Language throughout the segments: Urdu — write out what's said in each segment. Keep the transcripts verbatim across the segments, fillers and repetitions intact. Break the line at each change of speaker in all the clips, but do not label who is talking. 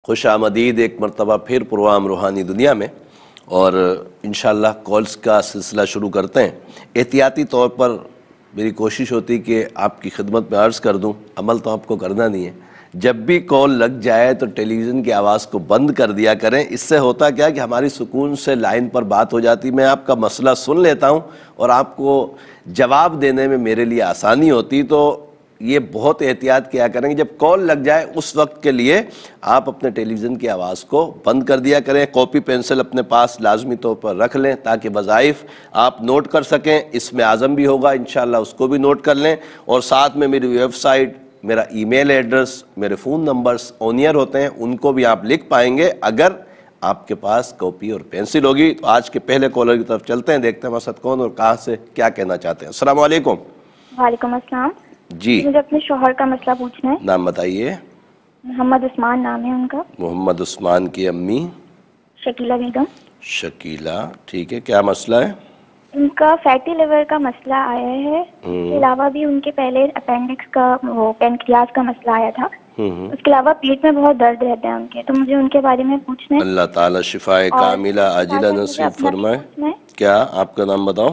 خوش آمدید ایک مرتبہ پھر پروگرام روحانی دنیا میں، اور انشاءاللہ کالز کا سلسلہ شروع کرتے ہیں۔ احتیاطی طور پر میری کوشش ہوتی کہ آپ کی خدمت میں عرض کر دوں، عمل تو آپ کو کرنا نہیں ہے، جب بھی کال لگ جائے تو ٹیلی ویژن کی آواز کو بند کر دیا کریں۔ اس سے ہوتا کیا کہ ہماری سکون سے لائن پر بات ہو جاتی، میں آپ کا مسئلہ سن لیتا ہوں اور آپ کو جواب دینے میں میرے لیے آسانی ہوتی۔ تو یہ بہت احتیاط کیا کریں کہ جب کال لگ جائے اس وقت کے لیے آپ اپنے ٹیلی ویژن کی آواز کو بند کر دیا کریں۔ کاپی پینسل اپنے پاس لازمی طور پر رکھ لیں تاکہ وظائف آپ نوٹ کر سکیں۔ اس میں اعظم بھی ہوگا انشاءاللہ، اس کو بھی نوٹ کر لیں، اور ساتھ میں میری ویب سائٹ، میرا ای میل ایڈریس، میرے فون نمبرز اونیئر ہوتے ہیں، ان کو بھی آپ لکھ پائیں گے اگر آپ کے پاس کاپی اور پینسل ہوگی۔ تو آج کے پہلے کالر کی طرف چلتے ہیں، دیکھتے ہیں ہمارے ساتھ کون اور کہاں سے کیا کہنا چاہتے ہیں۔ السلام علیکم۔
وعلیکم السلام
جی،
مجھے اپنے شوہر کا مسئلہ پوچھنا ہے۔
نام بتائیے۔
محمد عثمان نام ہے ان کا۔
محمد عثمان کی امی
شکیلہ بیگم۔
شکیلہ، ٹھیک ہے، کیا مسئلہ ہے؟
ان کا فیٹی لیور کا مسئلہ آیا ہے، اس کے علاوہ بھی ان کے پہلے اپینڈکس کا وہ پینکریاس کا مسئلہ آیا تھا، اس کے علاوہ پیٹ میں بہت درد رہتا ہے ان کے، تو مجھے ان کے بارے میں پوچھنا ہے۔
اللہ تعالیٰ شفائے کاملہ عاجلہ نصیب فرمائے۔ کیا آپ کا نام بتاؤ؟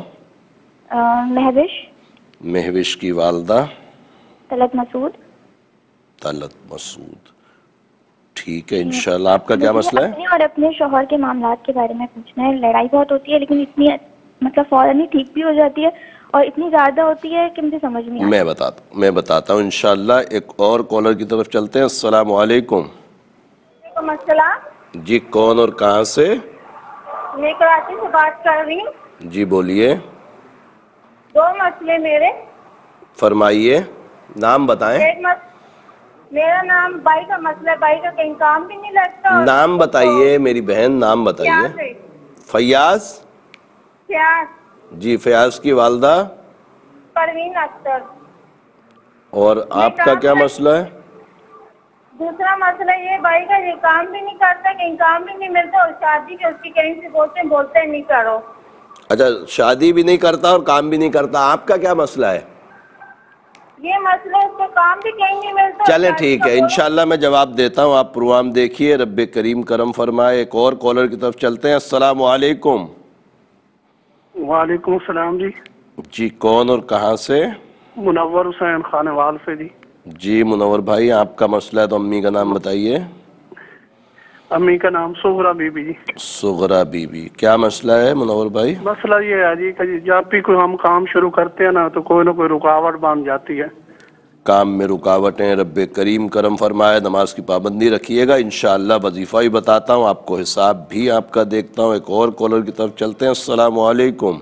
مہوش
مہوش کی والدہ؟
طلعت مسعود۔
طلعت مسعود، ٹھیک ہے، انشاءاللہ۔ آپ کا کیا مسئلہ ہے؟
اپنے اور اپنے شوہر کے معاملات کے بارے میں پوچھنا ہے۔ لڑائی بہت ہوتی ہے لیکن اتنی مطلب فوراً ہی ٹھیک بھی ہو جاتی ہے، اور اتنی زیادہ ہوتی ہے کہ مجھے سمجھ نہیں آتی۔
میں بتاتا ہوں میں بتاتا ہوں انشاءاللہ۔ ایک اور کالر کی طرف چلتے ہیں۔ السلام علیکم۔
وعلیکم السلام۔
جی، کون اور کہاں سے؟
میں کراچی سے بات کر رہی ہوں۔
جی بولیے،
دو مسئلے میرے۔
فرمائیے، نام بتائیں۔
ایک مس... میرا نام، بائی کا مسئلہ ہے، بائی کا کہیں کام بھی نہیں لگتا۔
نام بتائیے میری بہن، نام بتائیے۔ فیاض؟
فیاض۔
جی، فیاض کی والدہ؟
پروین اختر۔
اور آپ کا کیا مسئلہ ہے؟
دوسرا مسئلہ یہ، بھائی کا یہ کام بھی نہیں کرتا، کہیں کام بھی نہیں ملتا، اور شادی کے اس کی کہیں سے بولتے ہیں بولتے ہیں نہیں کرو۔
اچھا، شادی بھی نہیں کرتا اور کام بھی نہیں کرتا، آپ کا کیا مسئلہ ہے؟
یہ مسئلہ اس کو کام بھی کہیں نہیں ملتا۔
چلے ٹھیک ہے، انشاءاللہ میں جواب دیتا ہوں، آپ پروگرام دیکھیے، رب کریم کرم فرمائے۔ ایک اور کالر کی طرف چلتے ہیں۔ السلام علیکم۔
وعلیکم السلام جی۔
جی، کون اور کہاں سے؟
منور حسین خانوال سے جی۔
جی منور بھائی، آپ کا مسئلہ ہے تو امی کا نام بتائیے۔
امی کا نام سغرا بی بی جی۔
سغرا بی بی، کیا مسئلہ ہے منور بھائی؟
مسئلہ یہ ہے جی کہ جب بھی کوئی ہم کام شروع کرتے ہیں نا تو کوئی نہ کوئی رکاوٹ بن جاتی ہے۔
کام میں رکاوٹیں، رب کریم کرم فرمائے، نماز کی پابندی رکھیے گا انشاءاللہ۔ وظیفہ ہی بتاتا ہوں آپ کو، حساب بھی آپ کا دیکھتا ہوں۔ ایک اور کالر کی طرف چلتے ہیں۔ السلام علیکم۔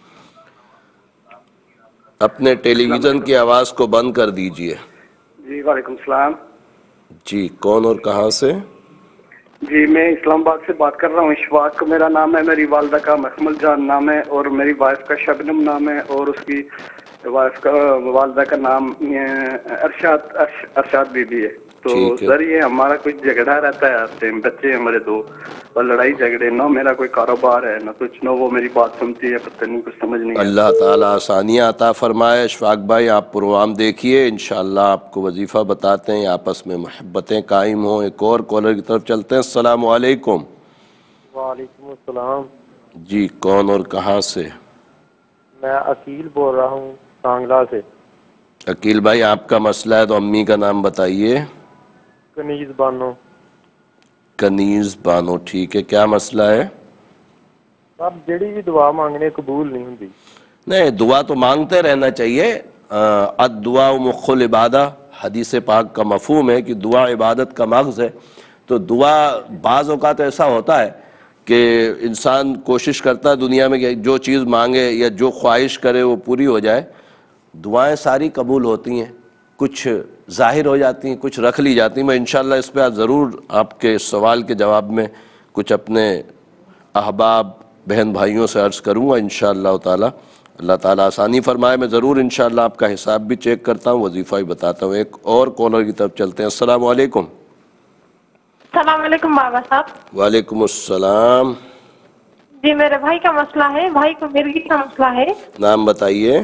اپنے ٹیلی ویژن کی آواز کو بند کر دیجئے۔
جی وعلیکم السلام
جی، کون اور کہاں سے؟
جی، میں اسلام آباد سے بات کر رہا ہوں۔ اشفاق میرا نام ہے، میری والدہ کا محمل جان نام ہے، اور میری وائف کا شبنم نام ہے، اور اس کی وائف کا والدہ کا نام ارشاد ارشاد بی بی ہے۔ تو سر یہ ہمارا کوئی جھگڑا رہتا ہے، آتے ہیں بچے ہیں ہمارے دو، اور لڑائی جھگڑے، نہ میرا کوئی کاروبار ہے نہ کچھ، نہ وہ میری بات سنتی ہے، پتہ نہیں کچھ سمجھ نہیں۔
اللہ تعالیٰ آسانیاں عطا فرمائے۔ اشفاق بھائی، آپ پروگرام دیکھیے، انشاءاللہ آپ کو وظیفہ بتاتے ہیں، آپس میں محبتیں قائم ہوں۔ ایک اور کالر کی طرف چلتے ہیں۔ السلام علیکم۔
وعلیکم السلام۔
جی، کون اور کہاں سے؟
میں عقیل بول رہا ہوں سانگلہ سے۔
عقیل بھائی، آپ کا مسئلہ ہے تو امی کا نام بتائیے۔
کنیز بانو۔
کنیز بانو، ٹھیک ہے، کیا مسئلہ ہے؟
اب جڑی بھی دعا مانگنے قبول نہیں ہوتی۔
نہیں، دعا تو مانگتے رہنا چاہیے۔ الدعاء مخ العبادہ، حدیث پاک کا مفہوم ہے کہ دعا عبادت کا مغز ہے۔ تو دعا بعض اوقات ایسا ہوتا ہے کہ انسان کوشش کرتا ہے دنیا میں کہ جو چیز مانگے یا جو خواہش کرے وہ پوری ہو جائے۔ دعائیں ساری قبول ہوتی ہیں، کچھ ظاہر ہو جاتی ہیں، کچھ رکھ لی جاتی ہیں۔ میں انشاءاللہ اس پہ ضرور آپ کے سوال کے جواب میں کچھ اپنے احباب بہن بھائیوں سے عرض کروں گا انشاءاللہ تعالی۔ اللہ تعالیٰ آسانی فرمائے، میں ضرور انشاءاللہ آپ کا حساب بھی چیک کرتا ہوں، وظیفہ بھی بتاتا ہوں۔ ایک اور کالر کی طرف چلتے ہیں۔ السلام علیکم۔
السلام علیکم بابا صاحب۔
وعلیکم السلام۔
جی، میرے بھائی کا مسئلہ ہے، بھائی کو مرغی کا مسئلہ ہے۔
نام بتائیے۔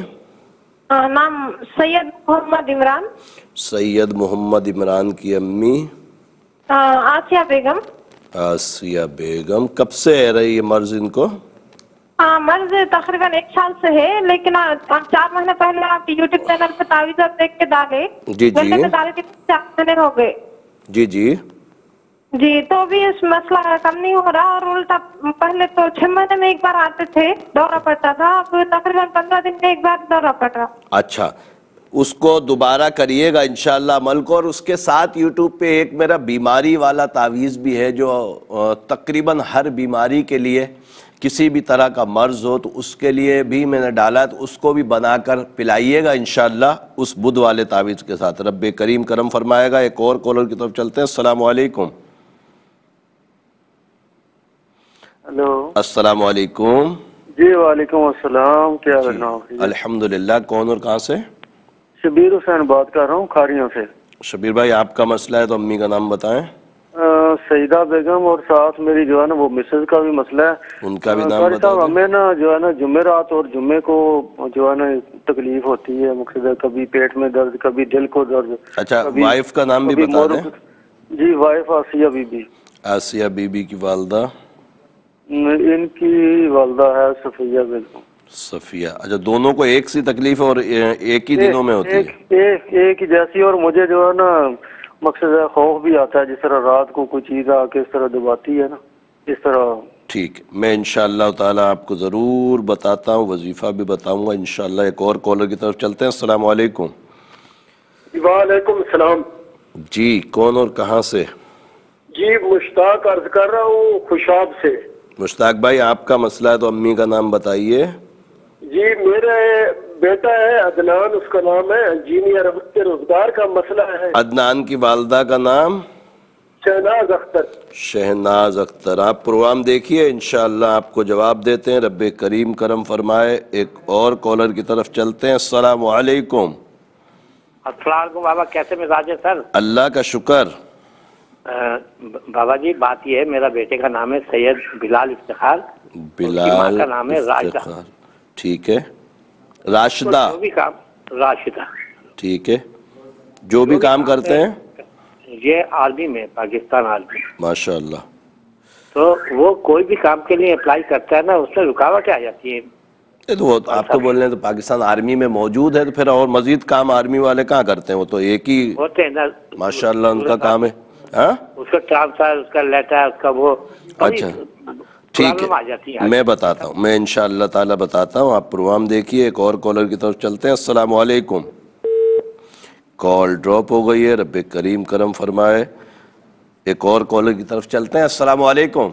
نام سید محمد عمران۔
سید محمد عمران کی امی؟
आसिया बेगम।
आसिया बेगम, कब से है रही ये मर्ज इनको?
हाँ, मर्ज तकरीबन एक साल से है, लेकिन आ, चार महीने पहले आप यूट्यूब चैनल पे तावीज़ देख के डाले।
जी जी
मैंने तो डाल के चार महीने हो गए।
जी जी
जी, तो भी इस मसला कम नहीं हो रहा, और उल्टा पहले तो छह महीने में एक बार आते थे, दौरा पड़ता था, अब तकरीबन पंद्रह दिन में एक बार दौरा पड़ रहा।
अच्छा, उसको दोबारा करिएगा इंशाल्लाह अमल को। और उसके साथ यूट्यूब पे एक मेरा बीमारी वाला तावीज़ भी है, जो तकरीबन हर बीमारी के लिए, किसी भी तरह का मर्ज हो तो उसके लिए भी मैंने डाला, तो उसको भी बनाकर पिलाइएगा इंशाल्लाह उस बुध वाले तावीज़ के साथ। रब्बे करीम करम फरमाएगा। एक और कॉलर की तरफ चलते हैं। अस्सलाम वालेकुम।
हेलो,
अस्सलाम वालेकुम।
जी वालेकुम अस्सलाम, क्या जनाब?
अल्हम्दुलिल्लाह। कौन और कहाँ से?
शबीर हुसैन बात कर रहा हूँ, खारियों से।
शबीर भाई, आपका मसला है तो अम्मी का नाम बताएं।
सईदा बेगम, और साथ मेरी जो है ना वो मिसेज का भी मसला है,
उनका भी नाम
कारी
बता
साहब।
दें।
हमें ना जो है ना जुमेरात और जुम्मे को जो है ना तकलीफ होती है, मकसद कभी पेट में दर्द, कभी दिल को दर्द।
अच्छा,
कभी-
वाइफ का नाम भी
कभी
बता
मोर-
दें।
जी, वाइफ आसिया बीबी।
आसिया बीबी की वालदा
इनकी वालदा है सफिया बेगम।
सफिया। अच्छा, दोनों को एक सी तकलीफ है और ए- एक ही दिनों में होती
एक,
है?
एक एक ही जैसी। और मुझे जो है ना मकसद है खौफ भी आता है, जिस तरह रात को कोई चीज आके इस तरह दबाती है ना, इस तरह।
ठीक, मैं इंशाअल्लाह ताला आपको ज़रूर बताता हूँ, वजीफ़ा भी बताऊँगा इंशाअल्लाह। एक और कॉलर की तरफ चलते हैं। अस्सलाम वालेकुम।
वालेकुम सलाम।
जी, कौन और कहाँ से?
जी, मुश्ताक अर्ज कर रहा हूँ खुशाब से।
मुश्ताक भाई, आपका मसला है तो अम्मी का नाम बताइए।
जी, मेरे बेटा है अदनान, उसका नाम है, इंजीनियर के रोजगार का मसला है।
अदनान की वालदा का नाम?
शहनाज अख्तर।
शहनाज अख्तर। आप प्रोग्राम देखिए, इंशाअल्लाह आपको जवाब देते हैं। रब्बे करीम करम फरमाए। एक और कॉलर की तरफ चलते हैं। अस्सलाम वालेकुम।
अस्सलाम वालेकुम बाबा, कैसे मिजाज है सर?
अल्लाह का शुक्र।
बाबा जी, बात यह है, मेरा बेटे का नाम है सैयद बिलाल इफ्तिखार,
बिलाल
माँ का नाम है राशिदा।
इफ्तिखार। ठीक है, राशिदा।
जो भी काम, राशिदा,
ठीक है, जो भी काम करते हैं।
ये आर्मी में, पाकिस्तान आर्मी।
माशाअल्लाह।
तो वो कोई भी काम के लिए अप्लाई करता है ना, उसमें रुकावटें आ जाती है।
ये तो वो आप तो बोल रहे हैं तो पाकिस्तान आर्मी में मौजूद है, तो फिर और मजीद काम आर्मी वाले कहाँ करते हैं? वो तो एक ही
होते हैं ना,
माशाअल्लाह उनका काम है। हाँ,
उसका ट्रांसफर, उसका लेटर, उसका वो
अच्छा, ठीक
प्रॉब्लम आ जाती
है,
है।
मैं बताता हूँ, मैं इंशाअल्लाह ताला बताता हूँ। आप प्रोग्राम देखिए। एक और कॉलर की तरफ चलते हैं। अस्सलाम वालेकुम। कॉल ड्रॉप हो गई है। रब्बे करीम करम फरमाए। एक और कॉलर की तरफ चलते हैं। अस्सलाम वालेकुम।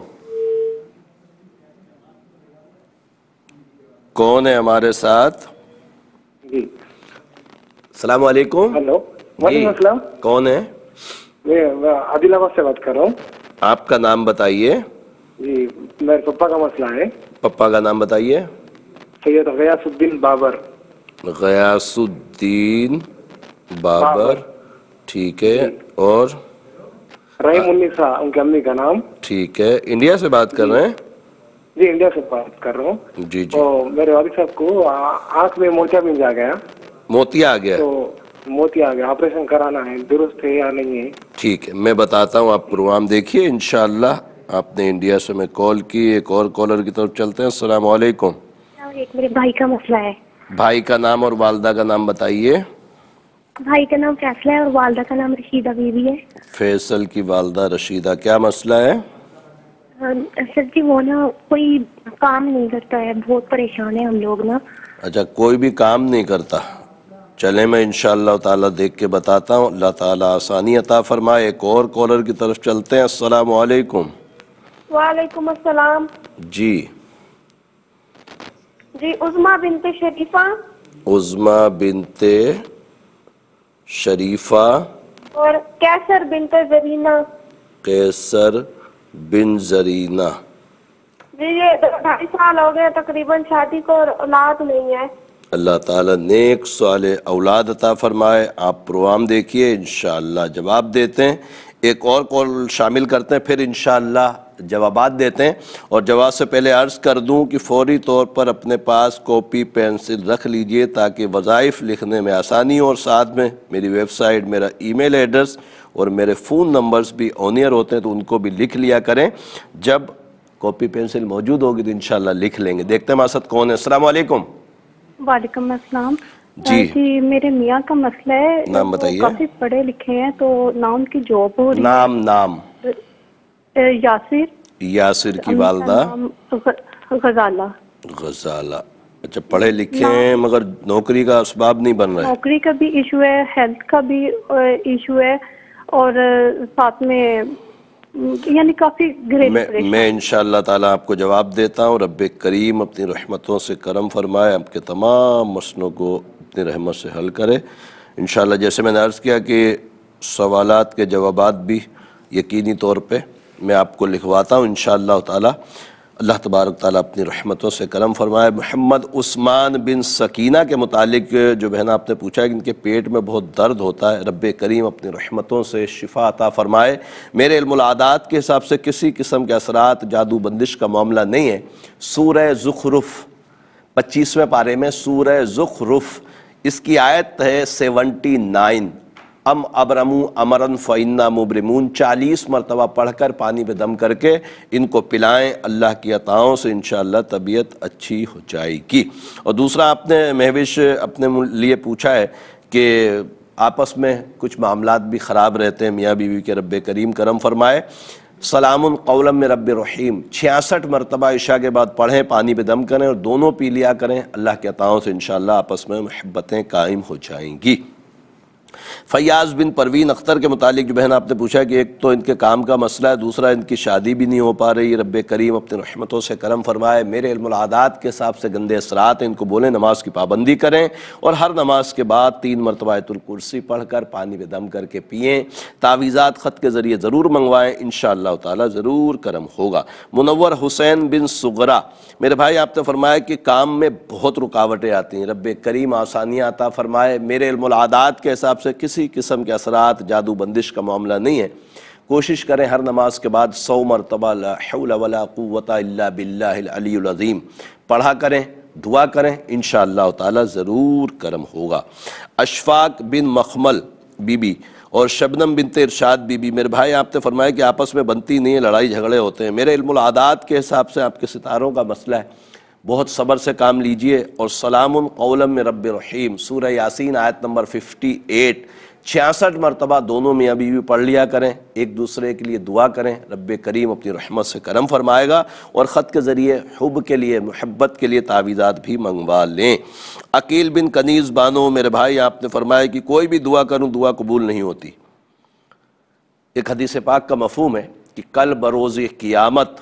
कौन है हमारे साथ?
जी,
अस्सलाम वालेकुम।
हेलो।
जी,
वालेकुम अस्सलाम।
कौन है?
मैं आदिलाबाद से बात कर रहा हूँ।
आपका नाम बताइए।
जी, मेरे पापा का मसला है।
पप्पा का नाम बताइए।
सैयद गयासुद्दीन बाबर।
गयासुद्दीन बाबर, ठीक है। और
रहीम उन्नीसा उनकी अम्मी का नाम।
ठीक है, इंडिया से बात कर रहे हैं?
जी, इंडिया से बात कर रहा हूँ।
जी जी।
तो मेरे वालिद साहब को आँख में मोतियाबिंद आ गया।
मोतिया आ गया?
तो मोती आ गया, ऑपरेशन कराना है, दुरुस्त है या नहीं है?
ठीक है, मैं बताता हूँ। आप प्रोग्राम देखिए इंशाअल्लाह। आपने इंडिया से मैं कॉल की। एक और कॉलर की तरफ चलते हैं। अस्सलाम वालेकुम।
एक मेरे भाई का मसला है।
भाई का नाम और वालदा का नाम बताइए।
भाई का नाम फैसला है और वालदा का नाम रशीदा बीबी है।
फैसल की वालदा रशीदा, क्या मसला है?
सर जी, वो ना कोई काम नहीं करता है, बहुत परेशान है हम लोग ना।
अच्छा, कोई भी काम नहीं करता। चले, मैं इंशाअल्लाह ताला देख के बताता हूँ। अल्लाह ताला आसानी अता फरमाए। एक और कॉलर की तरफ चलते हैं। अस्सलाम वालेकुम।
वालेकुम अस्सलाम।
जी
जी, उज़मा बिनते शरीफा।
उज़मा बिनते शरीफा
और कैसर बिनते जरीना।
कैसर बिन जरीना।
जी, ये ढाई साल हो गए तकरीबन शादी को, और औलाद नहीं है।
अल्लाह ताला नेक साले औलाद अता फरमाए। आप प्रोग्राम देखिए, इंशाअल्लाह जवाब देते हैं। एक और कॉल शामिल करते हैं, फिर इंशाअल्लाह جوابات دیتے ہیں، اور جواب سے پہلے عرض کر دوں کہ فوری طور پر اپنے پاس کاپی پینسل رکھ لیجئے تاکہ وظائف لکھنے میں آسانی ہو، اور ساتھ میں میری ویب سائٹ، میرا ای میل ایڈریس اور میرے فون نمبرز بھی آن ایئر ہوتے ہیں تو ان کو بھی لکھ لیا کریں۔ جب کاپی پینسل موجود ہوگی تو انشاءاللہ لکھ لیں گے۔ دیکھتے ہیں ہمارے ساتھ کون ہے۔ السلام علیکم۔
وعلیکم السلام۔
جی
جی میرے میاں کا مسئلہ ہے،
نام بتائیے۔
کافی پڑھے لکھے ہیں تو نہ ان کی جاب ہو رہی ہے۔
نام نام
یاسر۔
یاسر کی والدہ
غزالہ۔
غزالہ، اچھا پڑھے لکھے ہیں مگر نوکری کا اسباب نہیں بن رہا ہے۔
نوکری کا بھی ایشو ہے، ہیلتھ کا بھی ایشو ہے، اور ساتھ میں یعنی کافی گریٹ
میں میں انشاءاللہ تعالیٰ آپ کو جواب دیتا ہوں۔ رب کریم اپنی رحمتوں سے کرم فرمائے، آپ کے تمام مسئلوں کو اپنی رحمت سے حل کرے انشاءاللہ۔ جیسے میں نے عرض کیا کہ سوالات کے جوابات بھی یقینی طور پہ میں آپ کو لکھواتا ہوں انشاءاللہ تعالیٰ۔ اللہ تبارک تعالیٰ اپنی رحمتوں سے کرم فرمائے۔ محمد عثمان بن سکینہ کے متعلق جو بہن آپ نے پوچھا ہے کہ ان کے پیٹ میں بہت درد ہوتا ہے، رب کریم اپنی رحمتوں سے شفا عطا فرمائے۔ میرے علم العادات کے حساب سے کسی قسم کے اثرات، جادو بندش کا معاملہ نہیں ہے۔ سورہ زخرف پچیسویں پارے میں سورہ زخرف اس کی آیت ہے سیونٹی نائن، ام ابرمو امرن فإنا مبرمون، چالیس مرتبہ پڑھ کر پانی پہ دم کر کے ان کو پلائیں، اللہ کی عطاؤں سے انشاءاللہ طبیعت اچھی ہو جائے گی۔ اور دوسرا آپ نے مہوش اپنے لیے پوچھا ہے کہ آپس میں کچھ معاملات بھی خراب رہتے ہیں میاں بیوی کے، رب کریم کرم فرمائے۔ سلام قولا من رب رحیم چھیاسٹھ مرتبہ عشاء کے بعد پڑھیں، پانی پہ دم کریں اور دونوں پی لیا کریں، اللہ کی عطاؤں سے انشاءاللہ آپس میں محبتیں قائم ہو جائیں گی۔ فیاض بن پروین اختر کے متعلق جو بہن آپ نے پوچھا کہ ایک تو ان کے کام کا مسئلہ ہے، دوسرا ان کی شادی بھی نہیں ہو پا رہی، رب کریم اپنی رحمتوں سے کرم فرمائے۔ میرے علم العادات کے حساب سے گندے اثرات ہیں، ان کو بولیں نماز کی پابندی کریں، اور ہر نماز کے بعد تین مرتبہ آیت الکرسی پڑھ کر پانی پہ دم کر کے پئیں۔ تعویذات خط کے ذریعے ضرور منگوائیں، انشاءاللہ تعالی ضرور کرم ہوگا۔ منور حسین بن سغرا، میرے بھائی آپ نے فرمایا کہ کام میں بہت رکاوٹیں آتی ہیں، رب کریم آسانیاں عطا فرمائے۔ میرے علم العادات کے حساب سے کسی قسم کے اثرات، جادو بندش کا معاملہ نہیں ہے۔ کوشش کریں ہر نماز کے بعد سو مرتبہ لا حول ولا قوت الا باللہ العلی العظیم پڑھا کریں، دعا کریں، انشاءاللہ تعالی ضرور کرم ہوگا۔ اشفاق بن مخمل بی بی اور شبنم بنت ارشاد بی بی، میرے بھائی آپ نے فرمایا کہ آپس میں بنتی نہیں ہے، لڑائی جھگڑے ہوتے ہیں۔ میرے علم العادات کے حساب سے آپ کے ستاروں کا مسئلہ ہے، بہت صبر سے کام لیجئے، اور سلام قولا من رب رحیم سورہ یاسین آیت نمبر ففٹی ایٹ چھیاسٹھ مرتبہ دونوں میاں بیوی پڑھ لیا کریں، ایک دوسرے کے لیے دعا کریں، رب کریم اپنی رحمت سے کرم فرمائے گا، اور خط کے ذریعے حب کے لیے، محبت کے لیے تعویذات بھی منگوا لیں۔ عقیل بن کنیز بانو، میرے بھائی آپ نے فرمایا کہ کوئی بھی دعا کروں دعا قبول نہیں ہوتی۔ ایک حدیث پاک کا مفہوم ہے کہ کل بروز قیامت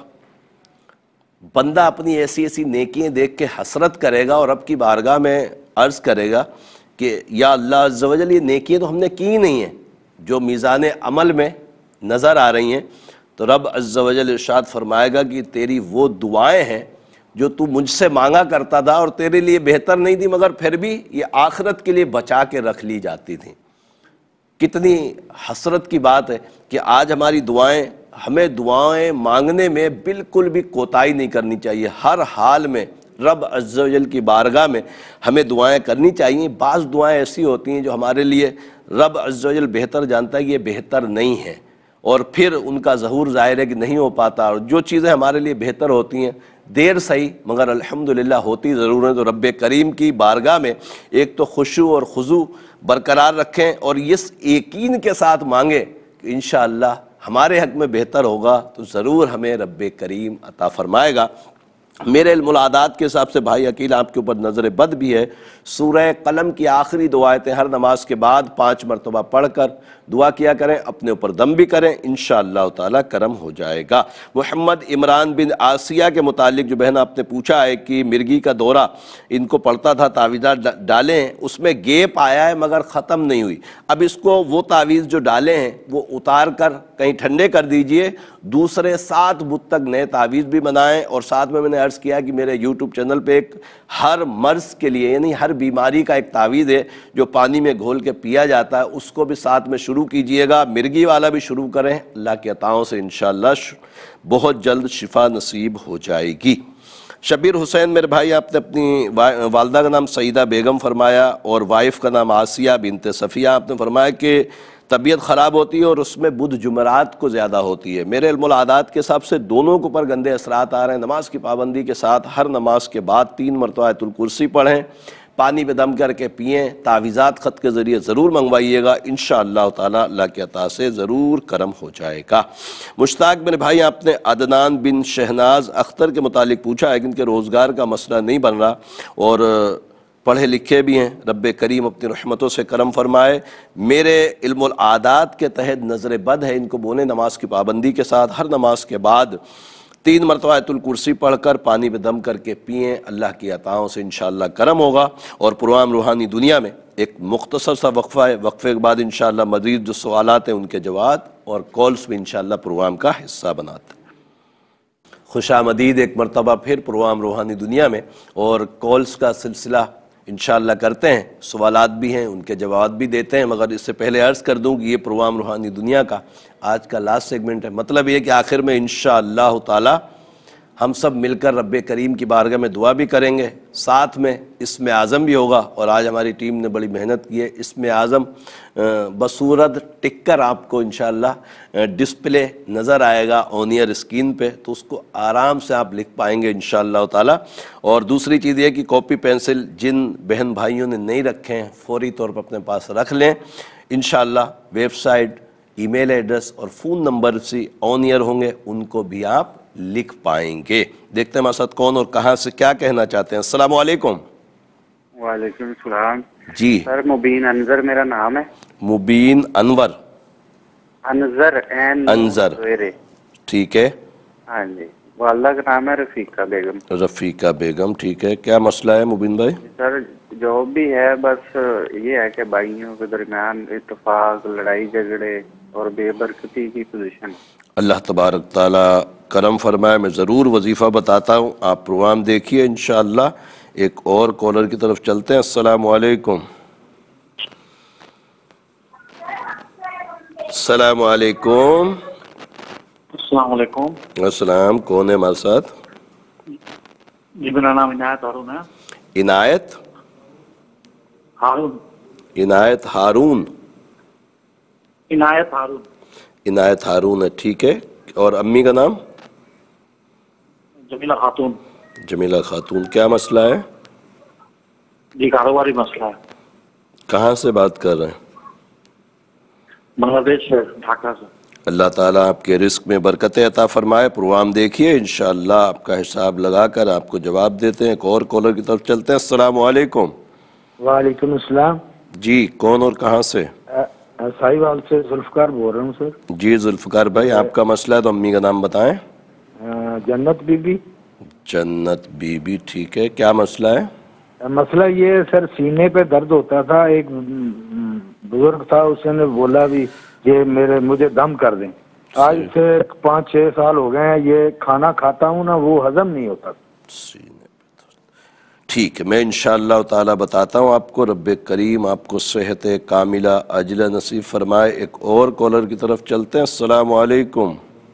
بندہ اپنی ایسی ایسی نیکیاں دیکھ کے حسرت کرے گا اور رب کی بارگاہ میں عرض کرے گا کہ یا اللہ عز و جل یہ نیکیاں تو ہم نے کی نہیں ہیں جو میزان عمل میں نظر آ رہی ہیں، تو رب عز و جل ارشاد فرمائے گا کہ تیری وہ دعائیں ہیں جو تو مجھ سے مانگا کرتا تھا اور تیرے لیے بہتر نہیں تھی، مگر پھر بھی یہ آخرت کے لیے بچا کے رکھ لی جاتی تھیں۔ کتنی حسرت کی بات ہے کہ آج ہماری دعائیں، ہمیں دعائیں مانگنے میں بالکل بھی کوتاہی نہیں کرنی چاہیے، ہر حال میں رب عز و جل کی بارگاہ میں ہمیں دعائیں کرنی چاہیے۔ بعض دعائیں ایسی ہوتی ہیں جو ہمارے لیے رب عز و جل بہتر جانتا ہے کہ یہ بہتر نہیں ہے، اور پھر ان کا ظہور ظاہر ہے کہ نہیں ہو پاتا، اور جو چیزیں ہمارے لیے بہتر ہوتی ہیں دیر صحیح مگر الحمدللہ ہوتی ضرور ہیں۔ تو رب کریم کی بارگاہ میں ایک تو خشوع اور خضوع برقرار رکھیں، اور اس یقین کے ساتھ مانگیں کہ انشاءاللہ ہمارے حق میں بہتر ہوگا تو ضرور ہمیں رب کریم عطا فرمائے گا۔ میرے علم العادات کے حساب سے بھائی عقیل آپ کے اوپر نظر بد بھی ہے، سورہ قلم کی آخری دو آیتیں ہر نماز کے بعد پانچ مرتبہ پڑھ کر دعا کیا کریں، اپنے اوپر دم بھی کریں، انشاءاللہ تعالی کرم ہو جائے گا۔ محمد عمران بن آسیہ کے متعلق جو بہن آپ نے پوچھا ہے کہ مرگی کا دورہ ان کو پڑتا تھا، تعویذات ڈالے ہیں، اس میں گیپ آیا ہے مگر ختم نہیں ہوئی، اب اس کو وہ تعویذ جو ڈالے ہیں وہ اتار کر کہیں ٹھنڈے کر دیجئے، دوسرے سات بدھ تک نئے تعویذ بھی بنائیں، اور ساتھ میں میں نے عرض کیا کہ میرے یوٹیوب چینل پہ ایک ہر مرض کے لیے یعنی ہر بیماری کا ایک تعویذ ہے جو پانی میں گھول کے پیا جاتا ہے، اس کو بھی ساتھ میں شروع کیجئے گا، مرگی والا بھی شروع کریں، اللہ کی عطاؤں سے انشاءاللہ بہت جلد شفا نصیب ہو جائے گی۔ شبیر حسین میرے بھائی، آپ نے اپنی والدہ کا نام سعیدہ بیگم فرمایا اور وائف کا نام آسیہ بنت صفیہ، آپ نے فرمایا کہ طبیعت خراب ہوتی ہے اور اس میں بدھ جمعرات کو زیادہ ہوتی ہے۔ میرے علم العادات کے حساب سے دونوں کے اوپر گندے اثرات آ رہے ہیں۔ نماز کی پابندی کے ساتھ ہر نماز کے بعد تین مرتبہ آیت الکرسی پڑھیں، پانی پہ دم کر کے پئیں، تعویذات خط کے ذریعے ضرور منگوائیے گا، انشاءاللہ تعالی اللہ کے عطا سے ضرور کرم ہو جائے گا۔ مشتاق میرے بھائی، آپ نے عدنان بن شہناز اختر کے متعلق پوچھا ہے کہ ان کے روزگار کا مسئلہ نہیں بن رہا اور پڑھے لکھے بھی ہیں، رب کریم اپنی رحمتوں سے کرم فرمائے۔ میرے علم العادات کے تحت نظر بد ہے، ان کو بولیں نماز کی پابندی کے ساتھ ہر نماز کے بعد تین مرتبہ آیت الکرسی پڑھ کر پانی پہ دم کر کے پئیں، اللہ کی عطاؤں سے انشاءاللہ کرم ہوگا۔ اور پروگرام روحانی دنیا میں ایک مختصر سا وقفہ ہے، وقفے کے بعد انشاءاللہ مزید جو سوالات ہیں ان کے جواب اور کالز بھی انشاءاللہ پروگرام کا حصہ بناتے ہیں۔ خوش آمدید ایک مرتبہ پھر پروگرام روحانی دنیا میں، اور کالز کا سلسلہ انشاءاللہ کرتے ہیں، سوالات بھی ہیں ان کے جواب بھی دیتے ہیں، مگر اس سے پہلے عرض کر دوں کہ یہ پروگرام روحانی دنیا کا آج کا لاسٹ سیگمنٹ ہے۔ مطلب یہ کہ آخر میں انشاءاللہ تعالی ہم سب مل کر رب کریم کی بارگاہ میں دعا بھی کریں گے، ساتھ میں اسم اعظم بھی ہوگا، اور آج ہماری ٹیم نے بڑی محنت کی ہے۔ اسم اعظم بصورت ٹک کر آپ کو انشاءاللہ ڈسپلے نظر آئے گا آن ایئر اسکرین پہ، تو اس کو آرام سے آپ لکھ پائیں گے انشاءاللہ تعالی۔ اور دوسری چیز یہ کہ کاپی پینسل جن بہن بھائیوں نے نہیں رکھے ہیں فوری طور پر اپنے پاس رکھ لیں، انشاءاللہ website, email address اور فون نمبر سے آن ایئر ہوں گے، ان کو بھی آپ لکھ پائیں گے۔ دیکھتے ہیں ہمارے ساتھ کون اور کہاں سے کیا کہنا چاہتے ہیں۔ السلام علیکم۔
وعلیکم السلام
جی
سر، مبین انظر میرا نام ہے۔
مبین انور
انظر این
انظر
سویرے۔
ٹھیک ہے،
ہاں جی، والدہ کا نام ہے رفیقہ بیگم۔
رفیقہ بیگم، ٹھیک ہے، کیا مسئلہ ہے مبین بھائی؟
سر جو بھی ہے، بس یہ ہے کہ بھائیوں کے درمیان اتفاق، لڑائی جھگڑے اور بے برکتی کی پوزیشن۔
اللہ تبارک تعالیٰ کرم فرمائے، میں ضرور وظیفہ بتاتا ہوں، آپ پروگرام دیکھیے انشاءاللہ۔ ایک اور کالر کی طرف چلتے ہیں۔ السلام علیکم۔ السلام علیکم۔
السلام علیکم۔
السلام، کون ہے ہمارے ساتھ؟
جی میرا نام عنایت ہارون ہے۔
عنایت
ہارون
عنایت ہارون
عنایت ہارون
عنایت ہارون ہے، ٹھیک ہے، اور امی کا نام؟
جمیلہ خاتون۔
جمیلہ خاتون، کیا مسئلہ ہے؟
جی کاروباری مسئلہ ہے۔
کہاں سے بات کر رہے ہیں؟
بنگلہ دیش سے، ڈھاکہ سے۔
اللہ تعالیٰ آپ کے رزق میں برکت عطا فرمائے۔ پروگرام دیکھیے انشاءاللہ آپ کا حساب لگا کر آپ کو جواب دیتے ہیں۔ ایک اور کالر کی طرف چلتے ہیں۔ السلام علیکم۔
وعلیکم السلام۔
جی کون اور کہاں سے؟
ساہیوال سے ذوالفقار بول رہا ہوں سر۔
جی ذوالفقار بھائی، آپ کا مسئلہ ہے تو امی کا نام بتائیں۔
جنت بی بی۔
جنت بی بی، ٹھیک ہے، کیا مسئلہ ہے؟
مسئلہ یہ ہے سر، سینے پہ درد ہوتا تھا، ایک بزرگ تھا اس نے بولا بھی یہ میرے مجھے دم کر دیں، آج سے پانچ چھ سال ہو گئے ہیں، یہ کھانا کھاتا ہوں نا وہ ہضم نہیں ہوتا۔
ٹھیک ہے، میں انشاءاللہ تعالیٰ بتاتا ہوں آپ کو، رب کریم آپ کو صحت کاملہ عاجلہ نصیب فرمائے۔ ایک اور کالر کی طرف چلتے ہیں۔ السلام علیکم۔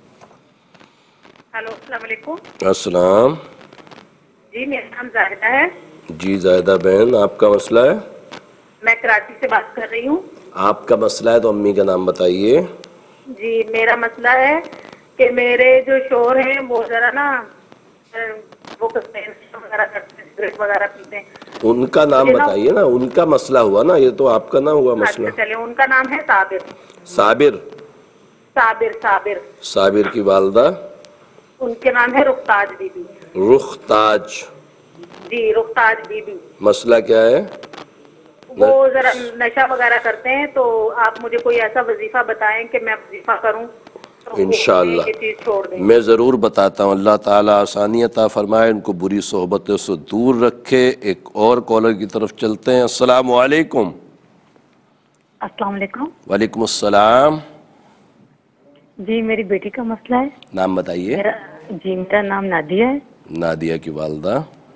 ہلو، السلام علیکم۔
السلام۔
جی میرا نام زاہدہ ہے۔
جی زاہدہ بہن، آپ کا مسئلہ ہے؟
میں کراچی سے بات کر رہی ہوں۔
آپ کا مسئلہ ہے تو امی کا نام بتائیے۔
جی میرا مسئلہ ہے کہ میرے جو شوہر ہیں وہ ذرا نا وہ کرتے ہیں، وغیرہ کرتے ہیں، سگریٹ وغیرہ پیتے ہیں۔
ان کا نام بتائیے نا، ان کا مسئلہ ہوا نا، یہ تو آپ کا نہ ہوا مسئلہ۔
اچھا چلے، ان کا نام ہے صابر۔
صابر
صابر صابر
صابر کی والدہ؟
ان کے نام ہے رختاج بی بی۔
رختاج؟
جی رختاج بی بی۔
مسئلہ کیا ہے؟
وہ ذرا نشہ وغیرہ کرتے ہیں، تو آپ مجھے کوئی ایسا وظیفہ بتائیں کہ میں وظیفہ کروں
انشاءاللہ میں ضرور بتاتا ہوں۔ اللہ تعالیٰ آسانی عطا فرمائے، ان کو بری صحبتوں سے دور رکھے۔ ایک اور کالر کی طرف چلتے ہیں۔ السلام علیکم۔
السلام علیکم۔
وعلیکم السلام۔
جی میری بیٹی کا مسئلہ ہے۔
نام بتائیے۔
جی میرا نام نادیہ ہے۔
नादिया की वालदा।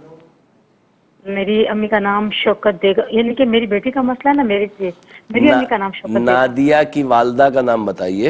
मेरी अम्मी का नाम शौकत बेगम, यानी कि मेरी बेटी का मसला है ना, मेरी मेरी
ना,
अम्मी का नाम शौकत बेगम।
नादिया की वालदा का नाम बताइए।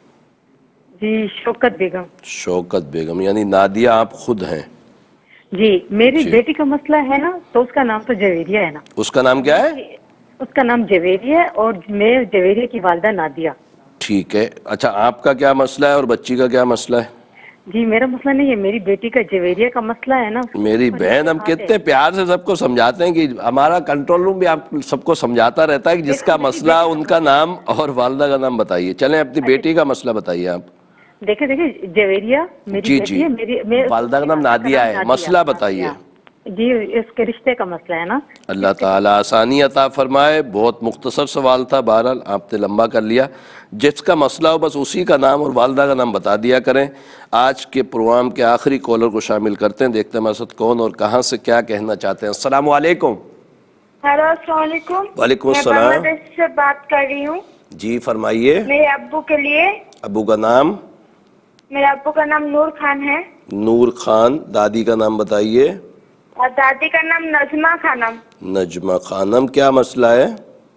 जी शौकत बेगम।
शौकत बेगम, यानी नादिया आप खुद हैं?
जी मेरी
जी।
बेटी का मसला है ना, तो उसका नाम तो जवेरिया है ना।
उसका नाम क्या है?
उसका नाम जवेरिया है और मैं जवेरिया की वालदा नादिया।
ठीक है। अच्छा, आपका क्या मसला है और बच्ची का क्या मसला है?
जी मेरा मसला नहीं है, मेरी बेटी का जवेरिया का मसला है ना।
मेरी बहन, हम कितने प्यार से सबको समझाते हैं कि हमारा कंट्रोल रूम भी आप सबको समझाता रहता है कि जिसका मसला उनका नाम और वालदा का नाम बताइए। चलें अपनी बेटी का मसला बताइए आप।
देखे देखे जवेरिया मेरी
जी
बेटी
जी
है, मेरी मेरे
वालदा का नाम नादिया है। मसला बताइए।
जी इसके रिश्ते का मसला है ना।
अल्लाह ताला आसानी अता फरमाए। बहुत मुख्तसर सवाल था, बहरहाल आपने लंबा कर लिया। जिसका मसला हो बस उसी का नाम और वालदा का नाम बता दिया करें। आज के प्रोग्राम के आखिरी कॉलर को शामिल करते हैं, देखते हैं हमारे साथ कौन और कहाँ से क्या कहना चाहते हैं। अस्सलाम वालेकुम।
हेलो अस्सलाम वालेकुम।
वालेकुम
मैं
अस्सलाम।
बांग्लादेश से बात कर रही हूँ।
जी फरमाइए।
मेरे अब्बू के लिए।
अब्बू का नाम?
मेरे अब्बू का नाम नूर खान है।
नूर खान। दादी का नाम बताइए।
और दादी का नाम नजमा खानम।
नजमा खानम। क्या मसला है?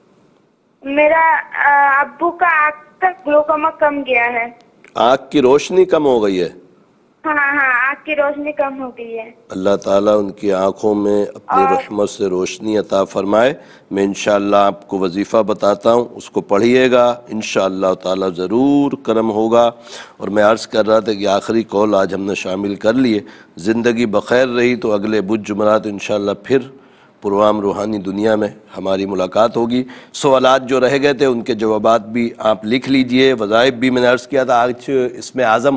मेरा अ, अब्बू का आँख का ग्लोकोमा कम गया है।
आँख की रोशनी कम हो गई है?
हाँ हाँ आँख की रोशनी कम हो गई है।
अल्लाह ताला उनकी आंखों में अपनी रहमत से रोशनी अता फरमाए। मैं इंशाअल्लाह आपको वजीफ़ा बताता हूँ, उसको पढ़िएगा, इंशाअल्लाह ताला ज़रूर करम होगा। और मैं अर्ज़ कर रहा था कि आखिरी कॉल आज हमने शामिल कर लिए। ज़िंदगी बखैर रही तो अगले बुध जुमरात इंशाअल्लाह फिर प्रोग्राम रूहानी दुनिया में हमारी मुलाकात होगी। सवालात जो रह गए थे उनके जवाबात भी आप लिख लीजिए। वज़ाइफ भी मैंने अर्ज़ किया था, आज इसमें आज़म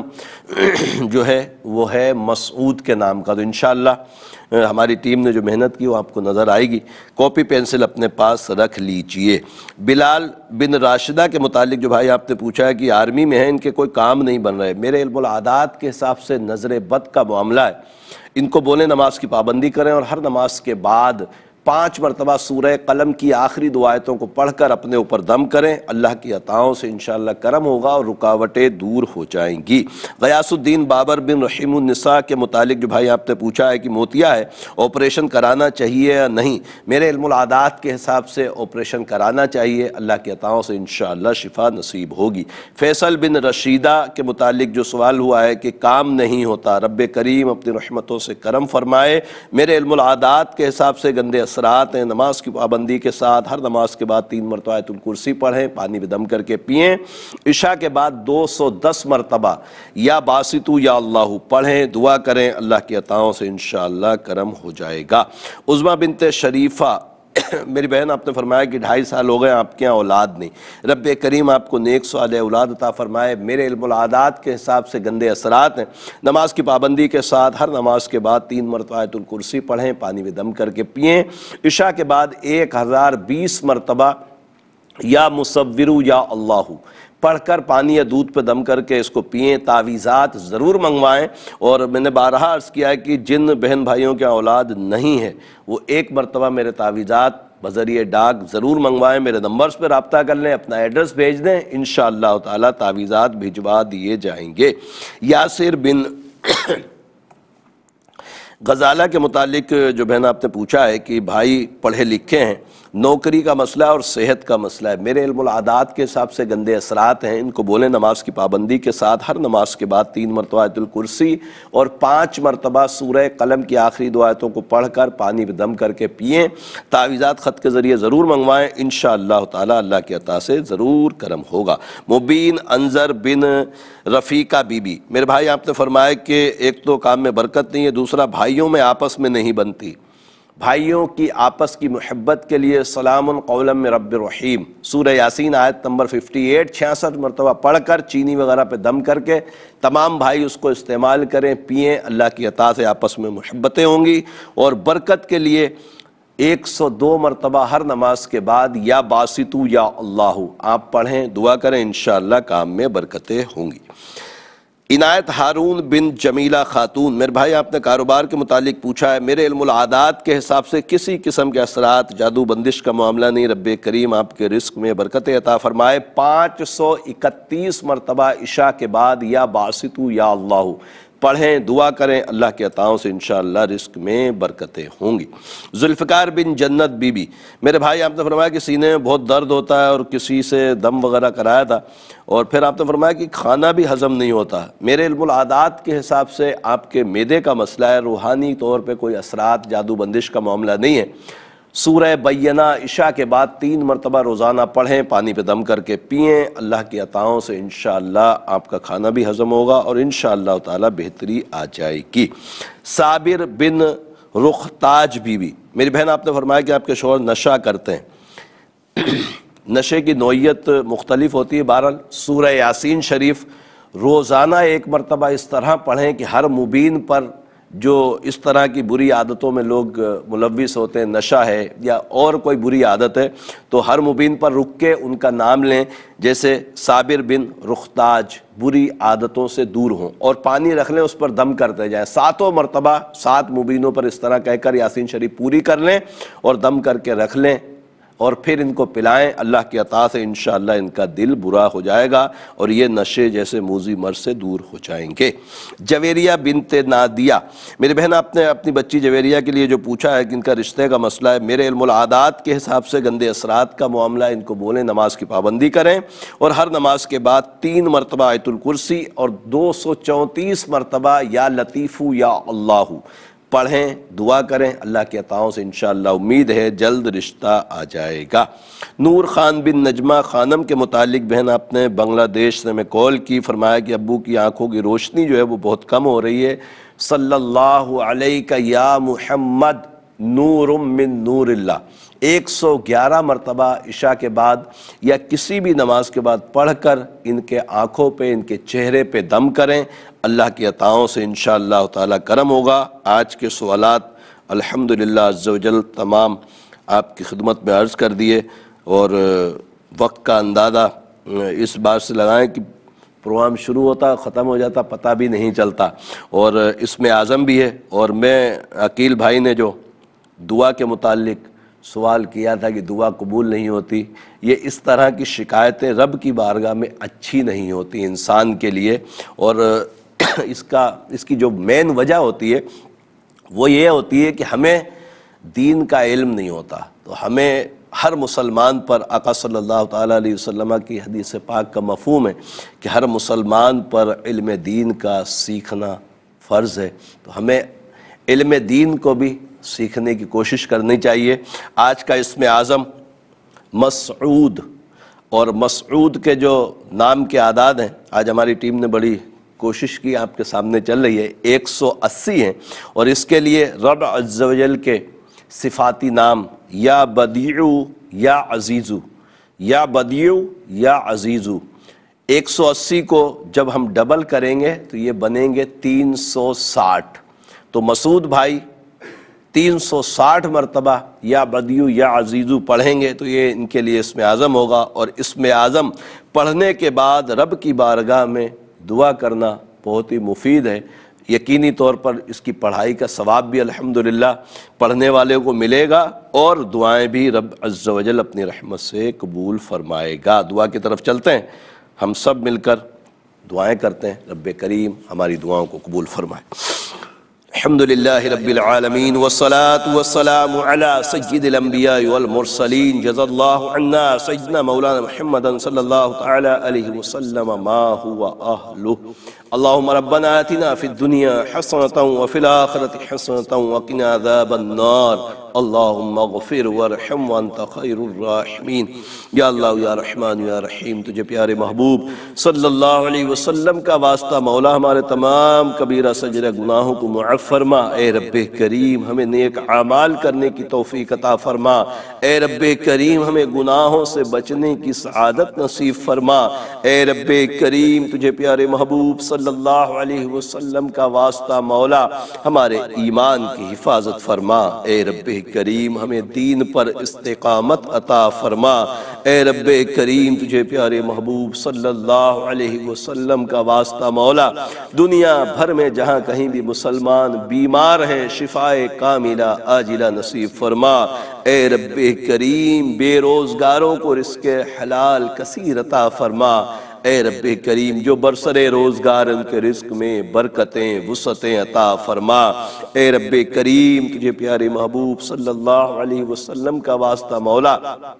जो है वो है मसूद के नाम का। तो इंशाअल्लाह हमारी टीम ने जो मेहनत की वो आपको नज़र आएगी। कॉपी पेंसिल अपने पास रख लीजिए। बिलाल बिन राशिदा के मुतालिक जो भाई आपने पूछा है कि आर्मी में है, इनके कोई काम नहीं बन रहे। मेरे इल्मुल आदात के हिसाब से नज़र बद का मामला है। इनको बोले नमाज की पाबंदी करें और हर नमाज के बाद पाँच मरतबा सूरह कलम की आखिरी दो आयतों को पढ़कर अपने ऊपर दम करें। अल्लाह की अताओं से इंशाअल्लाह करम होगा और रुकावटें दूर हो जाएंगी। गयासुद्दीन बाबर बिन रहीमुन्निसा के मुतालिक जो भाई आपने पूछा है कि मोतिया है, ऑपरेशन कराना चाहिए या नहीं। मेरे इल्मुल आदात के हिसाब से ऑपरेशन कराना चाहिए। अल्लाह की अताओं से इंशाअल्लाह शिफा नसीब होगी। फैसल बिन रशीदा के मुतालिक जो सवाल हुआ है कि काम नहीं होता, रब्बे करीम अपनी रहमतों से करम फरमाए। मेरे इल्मुल आदात के हिसाब से गंदे असरात हैं। नमाज की पाबंदी के साथ हर नमाज के बाद तीन मरतबा आयतुल कुर्सी पढ़ें, पानी में दम करके पिएं। इशा के बाद दो सौ दस मरतबा या बासितु या अल्लाहु पढ़ें, दुआ करें। अल्लाह की अताओं से इंशाअल्लाह करम हो जाएगा। उज़मा बिनते शरीफा मेरी बहन, आपने फरमाया कि ढाई साल हो गए आपके यहाँ औलाद नहीं। रब्बे करीम आपको नेक साले औलाद अता फरमाए। मेरे इल्मुल आदात के हिसाब से गंदे असरात हैं। नमाज की पाबंदी के साथ हर नमाज के बाद तीन मरतबा आयतुल कुर्सी पढ़ें, पानी में दम करके पिएं। इशा के बाद एक हज़ार बीस मरतबा या मुसव्विरु या अल्लाहु पढ़कर पानी या दूध पर दम करके इसको पिएं। तावीज़ात ज़रूर मंगवाएं। और मैंने बारहा अर्ज़ किया है कि जिन बहन भाइयों के औलाद नहीं है वो एक मरतबा मेरे तावीज़ात बज़रिए डाक ज़रूर मंगवाएं। मेरे नंबर्स पर रब्ता कर लें, अपना एड्रेस भेज दें, इंशाअल्लाह ताला तावीज़ात भिजवा दिए जाएंगे। यासिर बिन गज़ाला के मुतालिक जो बहन आपने पूछा है कि भाई पढ़े लिखे हैं, नौकरी का मसला और सेहत का मसला है। मेरे इल्मुल आदात के हिसाब से गंदे असरात हैं। इनको बोले नमाज की पाबंदी के साथ हर नमाज के बाद तीन मरतबा आयतुल कुर्सी और पाँच मरतबा सूरह कलम की आखिरी दो आयतों को पढ़कर पानी में दम करके पिएं। तावीज़ात ख़त के ज़रिए ज़रूर मंगवाएं। इंशाअल्लाह ताला अल्लाह की अता से ज़रूर करम होगा। मुबीन अंजर बिन रफ़ीका बीबी, मेरे भाई आपने फरमाया कि एक तो काम में बरकत नहीं है, दूसरा भाइयों में आपस में नहीं बनती। भाइयों की आपस की मोहब्बत के लिए सलामुन कौलम में रब्बिर रहीम सूरह यासीन आयत नंबर अट्ठावन छियासठ मरतबा पढ़कर चीनी वगैरह पे दम करके तमाम भाई उसको इस्तेमाल करें, पिएं। अल्लाह की अता से आपस में मोहब्बतें होंगी। और बरकत के लिए एक सौ दो मरतबा हर नमाज के बाद या बासितु या अल्लाहु आप पढ़ें, दुआ करें, इंशाअल्लाह काम में बरकतें होंगी। इनायत हारून बिन जमीला खातून, मेरे भाई आपने कारोबार के मुतालिक पूछा है। मेरे इल्मुल आदात के हिसाब से किसी किस्म के असरात, जादू बंदिश का मामला नहीं। रब्बे करीम आपके रिस्क में बरकत अता फरमाए। पाँच सौ इकतीस मरतबा इशा के बाद या बासितु या अल्लाहु پڑھیں، دعا کریں، اللہ کے عطاؤں سے انشاءاللہ رزق میں برکتیں ہوں گی۔ ذوالفقار بن جنت بی بی، میرے بھائی آپ نے فرمایا کہ سینے میں بہت درد ہوتا ہے اور کسی سے دم وغیرہ کرایا تھا، اور پھر آپ نے فرمایا کہ کھانا بھی ہضم نہیں ہوتا۔ میرے علم العادات کے حساب سے آپ کے معدے کا مسئلہ ہے، روحانی طور پہ کوئی اثرات جادو بندش کا معاملہ نہیں ہے۔ سورہ بینہ عشاء کے بعد تین مرتبہ روزانہ پڑھیں، پانی پہ دم کر کے پئیں، اللہ کی عطاؤں سے انشاءاللہ آپ کا کھانا بھی ہضم ہوگا اور انشاءاللہ تعالی بہتری آ جائے گی۔ صابر بن رختاج بی بی، میری بہن آپ نے فرمایا کہ آپ کے شوہر نشہ کرتے ہیں، نشے کی نوعیت مختلف ہوتی ہے، بہرحال سورہ یاسین شریف روزانہ ایک مرتبہ اس طرح پڑھیں کہ ہر مبین پر جو اس طرح کی بری عادتوں میں لوگ ملوث ہوتے ہیں، نشہ ہے یا اور کوئی بری عادت ہے، تو ہر مبین پر رک کے ان کا نام لیں، جیسے صابر بن رختاج بری عادتوں سے دور ہوں، اور پانی رکھ لیں، اس پر دم کرتے جائیں، ساتوں مرتبہ سات مبینوں پر اس طرح کہہ کر یاسین شریف پوری کر لیں اور دم کر کے رکھ لیں، اور پھر ان کو پلائیں۔ اللہ کی عطا سے انشاءاللہ ان کا دل برا ہو جائے گا اور یہ نشے جیسے موذی مرض سے دور ہو جائیں گے۔ جویریہ بنت نادیہ، میری بہن آپ نے اپنی بچی جویریہ کے لیے جو پوچھا ہے کہ ان کا رشتے کا مسئلہ ہے، میرے علم العادات کے حساب سے گندے اثرات کا معاملہ، ان کو بولیں نماز کی پابندی کریں اور ہر نماز کے بعد تین مرتبہ آیت الکرسی اور دو سو چونتیس مرتبہ یا لطیف یا اللہ پڑھیں، دعا کریں، اللہ کے عطاؤں سے انشاءاللہ امید ہے جلد رشتہ آ جائے گا۔ نور خان بن نجمہ خانم کے متعلق بہن آپ نے بنگلہ دیش سے میں کال کی، فرمایا کہ ابو کی آنکھوں کی روشنی جو ہے وہ بہت کم ہو رہی ہے، صلی اللہ علیہ یا محمد نور من نور اللہ ایک سو گیارہ مرتبہ عشاء کے بعد یا کسی بھی نماز کے بعد پڑھ کر ان کے آنکھوں پہ، ان کے چہرے پہ دم کریں، اللہ کی عطاؤں سے انشاءاللہ تعالی کرم ہوگا۔ آج کے سوالات الحمدللہ عز و جل تمام آپ کی خدمت میں عرض کر دیے، اور وقت کا اندازہ اس بات سے لگائیں کہ پروگرام شروع ہوتا ختم ہو جاتا پتہ بھی نہیں چلتا، اور اس میں اعظم بھی ہے۔ اور میں عقیل بھائی نے جو دعا کے متعلق سوال کیا تھا کہ دعا قبول نہیں ہوتی، یہ اس طرح کی شکایتیں رب کی بارگاہ میں اچھی نہیں ہوتی انسان کے لیے، اور اس کا اس کی جو مین وجہ ہوتی ہے وہ یہ ہوتی ہے کہ ہمیں دین کا علم نہیں ہوتا۔ تو ہمیں ہر مسلمان پر آقا صلی اللہ تعالیٰ علیہ وسلم کی حدیث پاک کا مفہوم ہے کہ ہر مسلمان پر علم دین کا سیکھنا فرض ہے، تو ہمیں علم دین کو بھی سیکھنے کی کوشش کرنی چاہیے۔ آج کا اسم اعظم مسعود، اور مسعود کے جو نام کے اعداد ہیں آج ہماری ٹیم نے بڑی کوشش کی، آپ کے سامنے چل رہی ہے، ایک سو اسی ہیں، اور اس کے لیے رب عز و جل کے صفاتی نام یا بدیعو یا عزیزو، یا بدیعو یا عزیزو، ایک سو اسی کو جب ہم ڈبل کریں گے تو یہ بنیں گے تین سو ساٹھ۔ تو مسعود بھائی تین سو ساٹھ مرتبہ یا بدیو یا عزیزو پڑھیں گے تو یہ ان کے لیے اسم اعظم ہوگا، اور اسم اعظم پڑھنے کے بعد رب کی بارگاہ میں دعا کرنا بہت ہی مفید ہے۔ یقینی طور پر اس کی پڑھائی کا ثواب بھی الحمدللہ پڑھنے والے کو ملے گا، اور دعائیں بھی رب عز و جل اپنی رحمت سے قبول فرمائے گا۔ دعا کی طرف چلتے ہیں، ہم سب مل کر دعائیں کرتے ہیں، رب کریم ہماری دعاؤں کو قبول فرمائے۔ الحمدللہ رب العالمین والصلاة والسلام على سید الانبیاء والمرسلین، جزا اللہ عنا سیدنا مولانا محمد صلی اللہ تعالی علیہ وسلم ما هو اہلہ۔ اللہم ربنا آتنا فی الدنیا حسنة وفی الآخرة حسنة وقنا عذاب النار، اللہم اغفر ورحم وانت خیر الراحمین۔ یا اللہ یا رحمان یا رحیم، تجھے پیارے محبوب صلی اللہ علیہ وسلم کا واسطہ مولا ہمارے تمام کبیرہ سجرہ گناہوں کو معاف فرما۔ اے رب کریم ہمیں نیک اعمال کرنے کی توفیق عطا فرما۔ اے رب کریم ہمیں گناہوں سے بچنے کی سعادت نصیب فرما۔ اے رب کریم تجھے پیارے محبوب صلی اللہ علیہ وسلم کا واسطہ مولا ہمارے ایمان کی حفاظت فرما۔ اے رب کریم ہمیں دین پر استقامت عطا فرما۔ اے رب کریم تجھے پیارے محبوب صلی اللہ علیہ وسلم کا واسطہ مولا دنیا بھر میں جہاں کہیں بھی مسلمان بیمار ہیں شفائے کاملہ عاجلہ نصیب فرما۔ اے رب کریم بے روزگاروں کو رزق حلال کثیر عطا فرما۔ اے رب کریم جو برسر روزگار ان کے رزق میں برکتیں وسعتیں عطا فرما۔ اے رب کریم تجھے پیارے محبوب صلی اللہ علیہ وسلم کا واسطہ مولا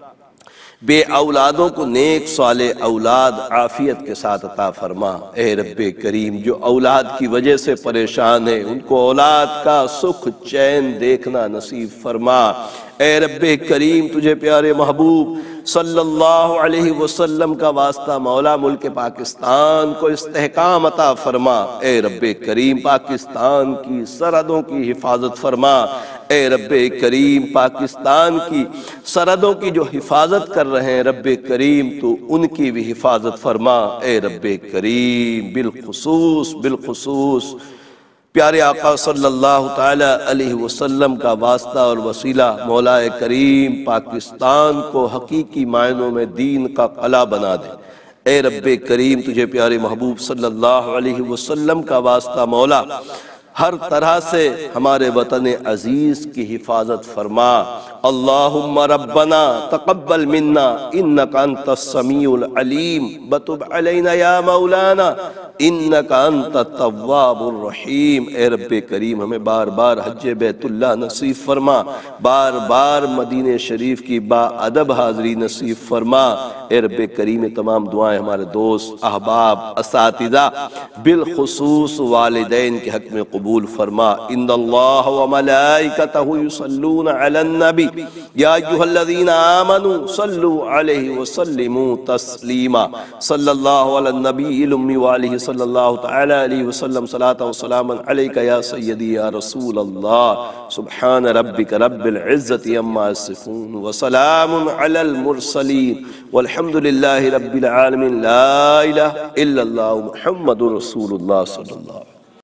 بے اولادوں کو نیک صالح اولاد عافیت کے ساتھ عطا فرما۔ اے رب کریم جو اولاد کی وجہ سے پریشان ہیں ان کو اولاد کا سکھ چین دیکھنا نصیب فرما۔ اے رب کریم تجھے پیارے محبوب صلی اللہ علیہ وسلم کا واسطہ مولا ملک پاکستان کو استحکام عطا فرما۔ اے رب کریم پاکستان کی سرحدوں کی حفاظت فرما۔ اے رب کریم پاکستان کی سرحدوں کی جو حفاظت کر رہے ہیں رب کریم تو ان کی بھی حفاظت فرما۔ اے رب کریم بالخصوص بالخصوص پیارے آقا صلی اللہ تعالی علیہ وسلم کا واسطہ اور وسیلہ مولا کریم پاکستان کو حقیقی معنوں میں دین کا قلعہ بنا دے۔ اے رب کریم تجھے پیارے محبوب صلی اللہ علیہ وسلم کا واسطہ مولا ہر طرح سے ہمارے وطن عزیز کی حفاظت فرما۔ اللہم ربنا تقبل منا انکا انت السمیع العلیم وتب علینا یا مولانا انکا انت التواب الرحیم۔ اے رب کریم ہمیں بار بار حج بیت اللہ نصیب فرما، بار بار مدینہ شریف کی با ادب حاضری نصیب فرما۔ اے رب کریم تمام دعائیں ہمارے دوست احباب اساتذہ بالخصوص والدین کے حق میں قبول فرما۔ ان اللہ وملائکتہ یصلون علی النبی یا ایہا الذین آمنوا صلوا علیہ وسلموا تسلیما۔ صلی اللہ علی النبی الامی وآلہ صلی اللہ تعالی علیہ وسلم صلاۃ و سلام علیک یا سیدی یا رسول اللہ۔ سبحان ربک رب العزت عما یصفون وسلام علی المرسلین والحمد للہ رب العالمین۔ لا الہ الا اللہ محمد رسول اللہ صلی اللہ علیہ وسلم۔